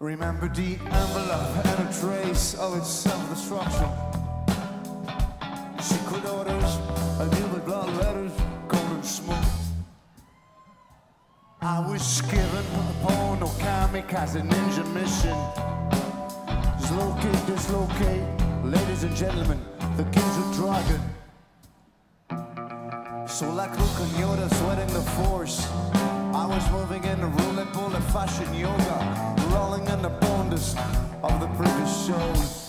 Remember the envelope and a trace of its self-destruction. Secret orders, a deal with blood letters, golden smoke. I was given upon no kamikaze ninja mission. Dislocate, ladies and gentlemen, the king's a dragon. So like Luke and Yoda sweating the force, I was moving in the roulette bullet fashion yoga, rolling in the boulders of the previous shows.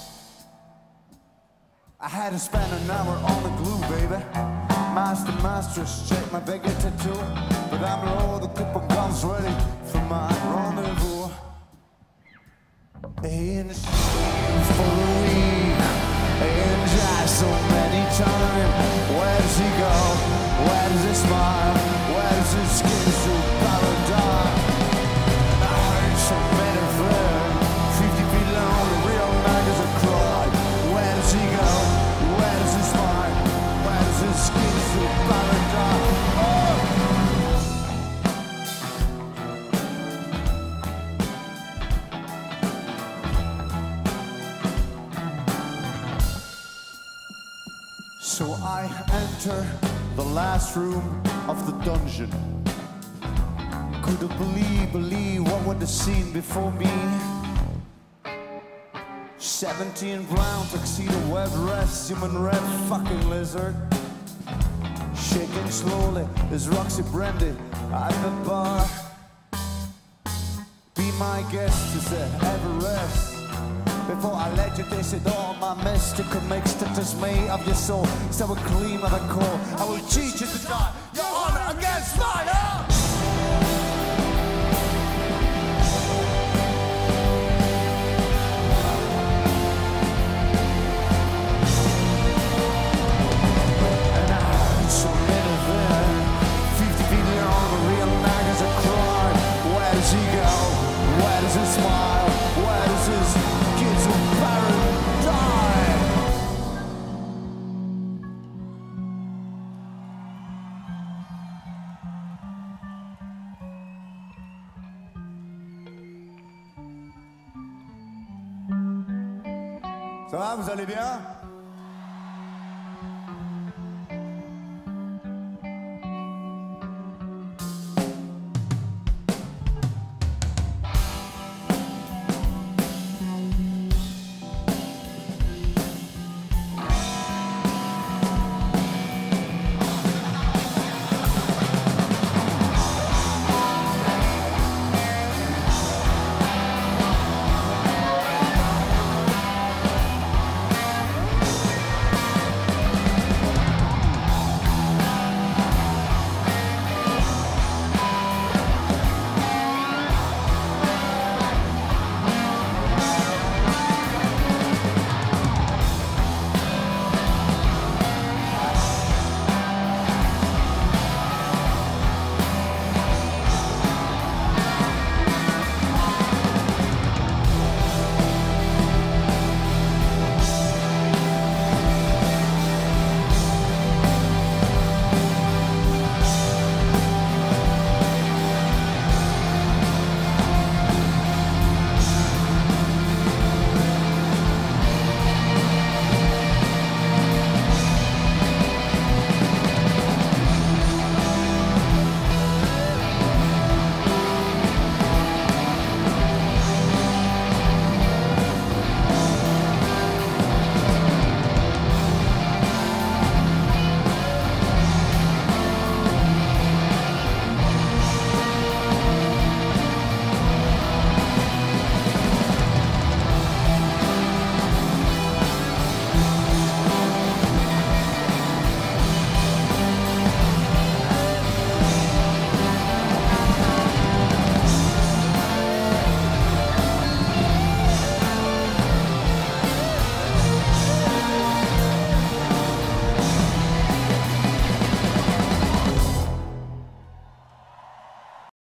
I had to spend an hour on the glue, baby. Mistress, check my bigger tattoo. But I'm low, the clip of guns ready for my rendezvous. In the streets for a week, in just so many times. Where does he go? Where does he smile? Where does his skin suit paradise? I heard so many of them, 50 feet long, the real man is a cry. Where does he go? Where does he smile? Where does his skin suit paradise? So I enter the last room of the dungeon. Couldn't believe what would have seen before me. 17 brown tuxedo web dress, human red fucking lizard. Shaking slowly is Roxy Brandy at the bar. Be my guest, she said, Everest. Before I let you taste it all, my mystical mix that is made of your soul. So clean of the core, I will teach you to die. Your honor against mine, And I heard so many of them, 50 feet long, a real man is a cry. Where does he go? Where does he smile? Where does his Ça va, vous allez bien?